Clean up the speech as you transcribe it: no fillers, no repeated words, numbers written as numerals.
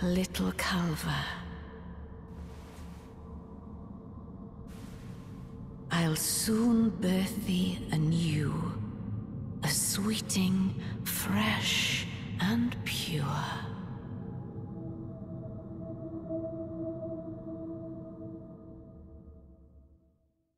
Little Calva. I'll soon birth thee anew, a sweeting, fresh and pure.